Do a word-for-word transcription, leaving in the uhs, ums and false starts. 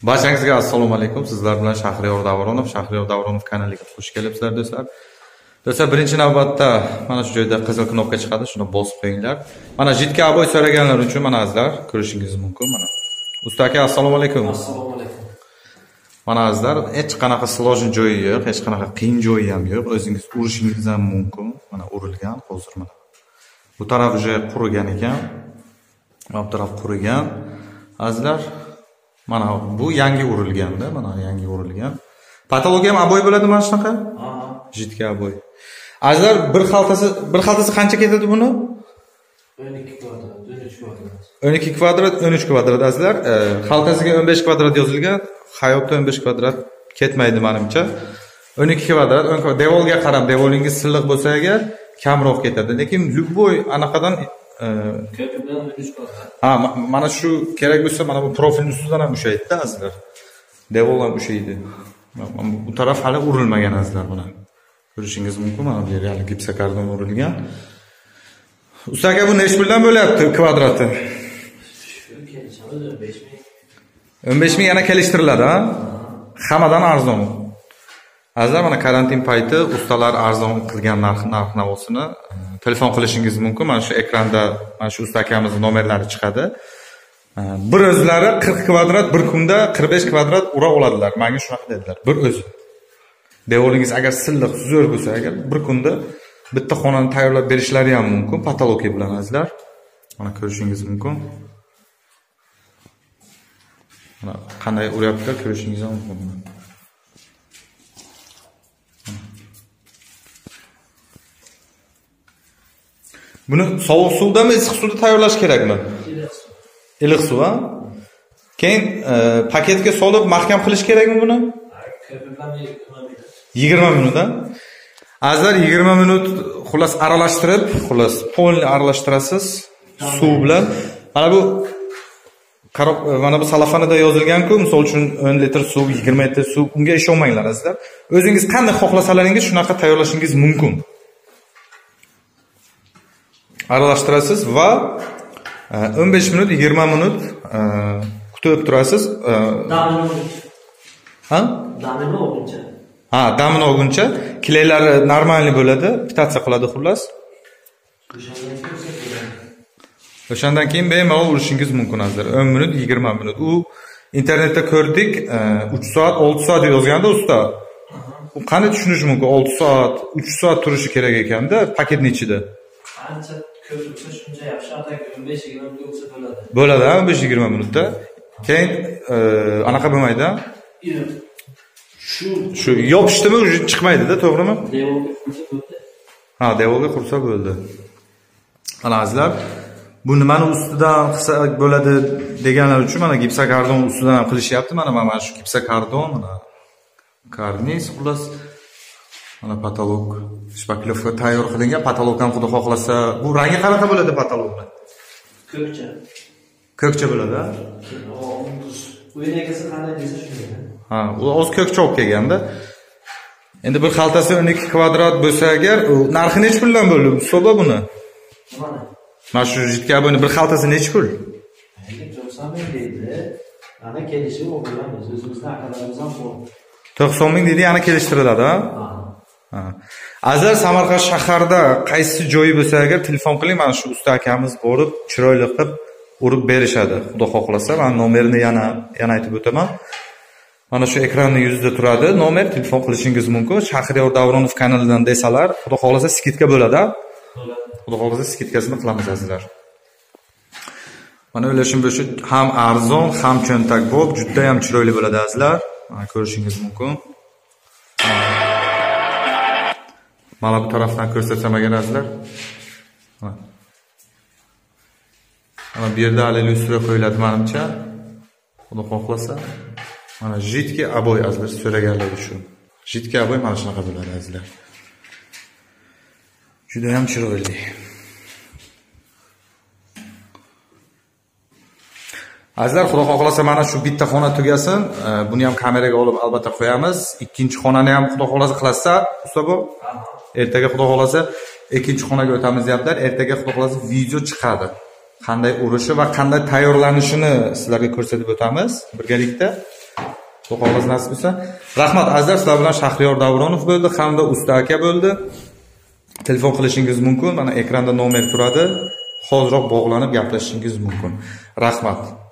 Barchangizga assalomu alaykum. Sizlar bilan Shahriyor Davronov, Shahriyor Davronov kanaliga xush kelibsizlar do'stlar. Do'stlar, birinchi navbatda mana shu joyda qizil knopka chiqadi, shuni bosib qo'yinglar. Mana jitka aboy so'raganlar uchun mana azizlar ko'rishingiz mumkin mana. Usta aka, assalomu alaykum. Assalomu alaykum. Mana azizlar, hech qanaqa slojin joyi yo'q, hech qanaqa qiyin joyi ham yo'q. O'zingiz urishingiz ham mumkin. Mana urilgan, hozir mana. Bu taraf уже qurigan ekan. Bu taraf qurigan. Azizlar, mana bu yangi urilganda, mana yangi urilgan. Patologiya ham aboy bo'ladi mana shunaqa? Ha. Jitka aboy. Azizlar, bir xaltasi, bir xaltasi qancha ketadi buni? o'n ikki kvadrat, o'n uch kvadrat. o'n ikki kvadrat, o'n uch kvadrat azizlar. E, xaltasiga o'n besh kvadrat yozilgan. Hayotda o'n besh kvadrat ketmaydi menimcha. o'n ikki kvadrat, devolga qarab, devolingiz silliq bo'lsa agar kamroq ketadi. Lekin любой anaqadan Ko'pidan o'n uch kvadrat. ha, mana shu kerak bo'lsa, mana bu profilni ustidan ham ushlaydi-da azizlar. Devol ham ushlaydi. Bu taraf hali urilmagan azizlar buni. Ko'rishingiz mumkin, mana bu yer hali gipsokardon urilgan. Usta aka, bu nech puldan bo'lyapti kvadrati? Shu kelishamiz o'n besh ming. o'n besh ming yana kelishtiriladi, ha? Hammadan arzon. Azizlar, mana karantin payti ustalar arzon qilgan narx-navosini telefon qilishingiz mumkin. Mana shu ekranda mana shu usta akamizning nomerlari chiqadi. Bir o'zlari qirq kvadrat bir kunda qirq besh kvadrat ura oladilar. Menga shunaqa dedilar. Bir o'zi. Devolingiz agar silliq, zo'r bo'lsa, agar bir kunda bitta xonani tayyorlab berishlari ham mumkin patologiya bilan azizlar. Mana ko'rishingiz mumkin. Mana qanday uryaptilar ko'rishingiz ham mumkin. Buni sovuq suvdami, issiq suvda tayyorlash kerakmi? Iliq suv, ha? Keyin paketga solib mahkam qilish kerakmi buni? Ko'pidan yigirma minut, ha? Azizlar, yigirma minut xullas aralashtirib, xullas polni aralashtirasiz suv bilan. Mana bu qaroq, mana bu salafanida yozilgan-ku, misol uchun o'n litr suv, yigirma litr suv, unga ishonmanglar azizlar. O'zingiz qanday xohlasalaringiz shunaqa tayyorlashingiz mumkin. Aralashtirasiz va o'n besh minut, yigirma minut kutib turasiz. Damini Ha? Damini olguncha. Ha, damini olguncha kileylari normalni bo'ladi, pitatsiya qiladi xullas. O'shandan keyin bemalol urishingiz mumkin azizlar. o'n minut, yigirma minut. U internetda ko'rdik, uch soat, olti soat yozganda usta. U qanday tushunish mumkin? olti soat, uch soat turishi kerak ekanda paketning ichida. Qancha ko'p bo'lsa shuncha yaxshi, atak o'n besh yigirma minut bo'lsa bo'ladi. Bo'ladi, o'n besh yigirma minutda. Keyin anaqa bo'lmaydi. Yo'q. Shu Shu yopishdimi, o'zi chiqmaydi-da, to'g'rimi? devorga qursa bo'ldi. Ha, devorga qursa bo'ldi. Mana azizlar, bu nimani ustidan qilsa bo'ladi deganlar uchun mana gipsokardon ustidan ham qilishyapti. Mana mana shu gipsokardon, mana karniz, xullas mana patolog, shpaklovka tayyor qilingan. Patolog ham xudo xohlasa, bu rangi qanaqa bo'ladi patologni? Ko'kcha. Ko'kcha bo'ladi, ha? O'ynagisi qanday desa shunday. Ha, u o'z ko'kcha olib kelganda. Endi bir xaltasi o'n ikki kvadrat bo'lsa agar, u narxi nech puldan bo'ldi? Hisobla buni. Mana. Mana shu jitka buni bir xaltasi nech pul? to'qson ming deydi. Ana kelishib o'g'irlamiz. O'zimizning akalarimiz ham bor. to'qson ming deydi, yana kelishtiriladi, ha? Ha. Azizlar, Samarqand shaharda qaysi joyi bo'lsa agar telefon qiling, mana shu usta akamiz borib, chiroyli qilib urib berishadi. Xudo xohlasa, men nomerini yana yana aytib o'taman. Mana shu ekranning yuzida turadi nomer, telefon qilishingiz mumkin. Shahriyor Davronov kanalidan desalar, xudo xohlasa skitka bo'ladi, ha? Xudo xohlasa skitkasini qilamiz azizlar. Mana o'ylashim bo'yicha ham arzon, ham cho'ntakbop, juda ham chiroyli bo'ladi azizlar. Mana ko'rishingiz mumkin. Mana bu tarafdan ko'rsatsam agar azizlar. Mana bu yerda hali lyustra qo'yiladi menimcha. Xudo xohlasa. Mana jitka aboy azizlar so'raganlar uchun. Jitka aboy mana shunaqa bo'ladi azizlar. Juda ham chiroyli. Azizlar, xudo xohlasa mana shu bitta xona tugasin. Buni ham kameraga olib albatta qo'yamiz. Ikkinchi xonani ham xudo xohlasa qilasa, usta bu. Ertaga xudo xohlasa ikkinchi xonaga o'tamiz deyaptilar. Ertaga xudo xohlasa video chiqadi. qanday urishi va qanday tayyorlanishini sizlarga ko'rsatib o'tamiz birgalikda. Xudoxolasa nasib etsa. Rahmat azizlar, sizlar bilan Shahriyor Davronov bo'ldi, hamda Usta aka bo'ldi. Telefon qilishingiz mumkin. Mana ekranda nomer turadi. Hoziroq bog'lanib gaplashishingiz mumkin. Rahmat.